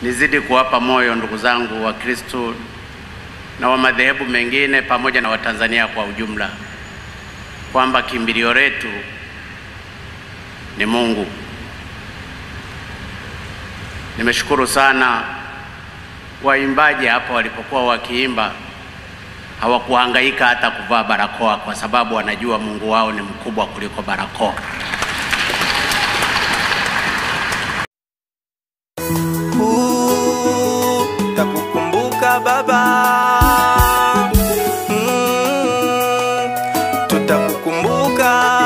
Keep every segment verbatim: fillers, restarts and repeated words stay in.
Nizidi kuwapa moyo ndugu zangu wa Kristo na wa madhehebu mengine pamoja na Watanzania kwa ujumla kwamba kimbilio letu ni Mungu. Nimeshukuru sana waimbaji hapo walipokuwa wakiimba, hawakuhangaika hata kuvaa barakoa kwa sababu wanajua Mungu wao ni mkubwa kuliko barakoa. Tutakukumbuka baba, mm, tutakukumbuka.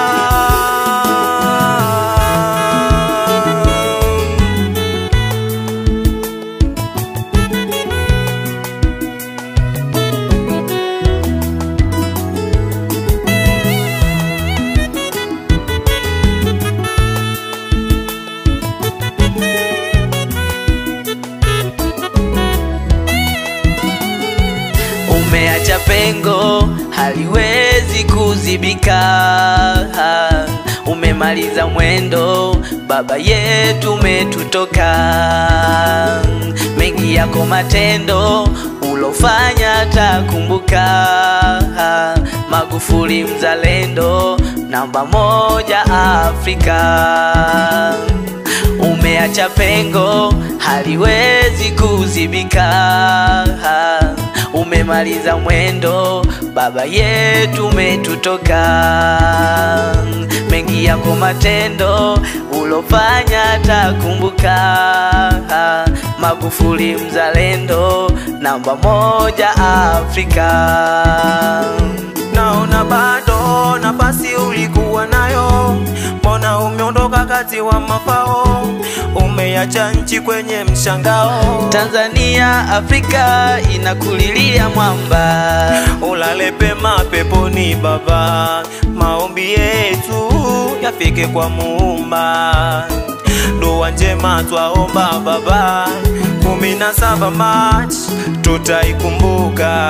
Umeacha pengo haliwezi kuzibika, umemaliza mwendo baba yetu, umetutoka. Mengi yako matendo ulofanya takumbuka, Magufuli mzalendo namba moja Afrika. Umeacha pengo haliwezi kuzibika, umemaliza mwendo baba yetu, umetutoka. Mengi yako matendo ulofanya takumbuka, Magufuli mzalendo namba moja Afrika. Naona bado nafasi ulikuwa nayo, mbona umeondoka kati wa mafao, umeacha nchi kwenye mshangao. Tanzania Afrika inakulilia mwamba, ulale pema peponi baba, maombi yetu yafike kwa Muumba. Dua njema twaomba baba, kumi na saba Machi tutaikumbuka.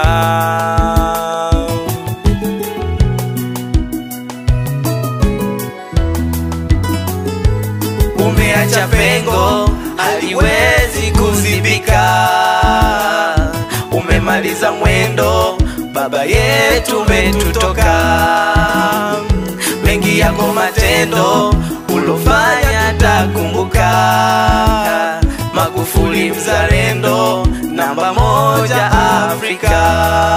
Umeacha pengo haliwezi kuzibika, umemaliza mwendo baba yetu, umetutoka. Mengi yako matendo ulofanya takumbuka, Magufuli mzalendo namba moja Afrika.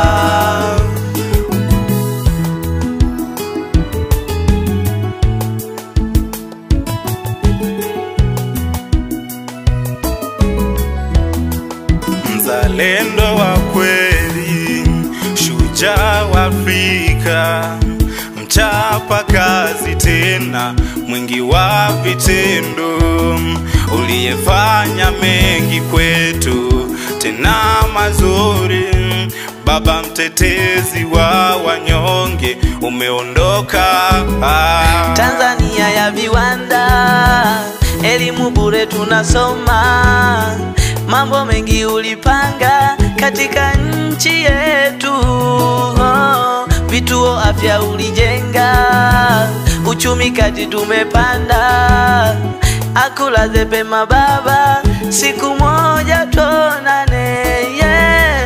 Mzalendo wa kweli, shujaa wa Afrika, mchapa kazi tena mwingi wa vitendo, uliyefanya mengi kwetu tena mazuri. Baba mtetezi wa wanyonge, umeondoka. Tanzania ya viwanda, elimu bure tunasoma, mambo mengi ulipanga katika nchi yetu. Oh, vituo afya ulijenga, uchumi kati tumepanda. Akulaze pema baba, siku moja tuonane, yeah.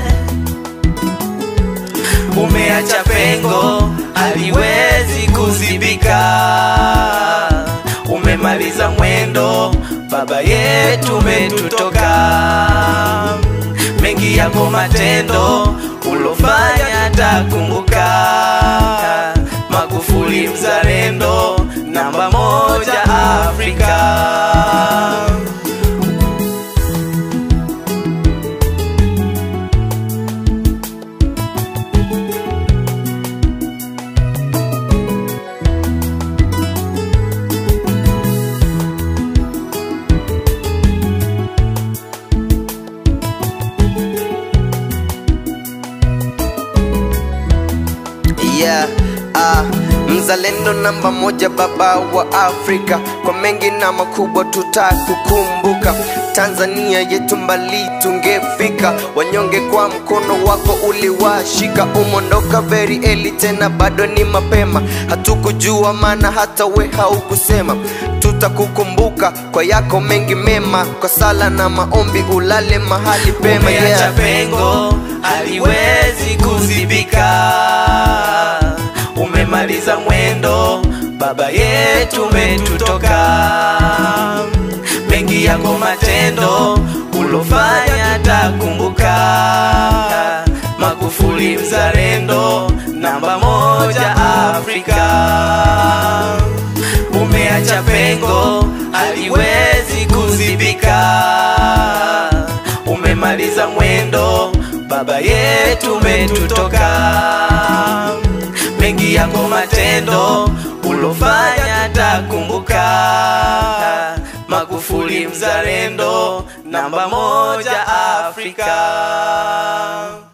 Umeacha pengo haliwezi kuzibika, umemaliza mwendo baba yetu, umetutoka. Mengi yako matendo ulofanya takumbuka, Magufuli mzalendo namba moja Afrika. Yeah, ah, mzalendo namba moja baba wa Afrika, kwa mengi na makubwa tutakukumbuka. Tanzania yetu mbali tungefika, wanyonge kwa mkono wako uliwashika. Umondoka very early tena bado ni mapema, hatukujua maana hata we haukusema. tutakukumbuka kwa yako mengi mema, kwa sala na maombi ulale mahali pema. Umeacha Yeah. pengo haliwezi kuzibika, umemaliza mwendo baba yetu umetutoka. Mengi yako matendo ulofanya takumbuka. Magufuli mzalendo namba moja Afrika. Umeacha pengo haliwezi kuzibika, umemaliza mwendo baba yetu umetutoka. Mengi yako matendo ulofanya takumbuka. Magufuli mzalendo namba moja Afrika.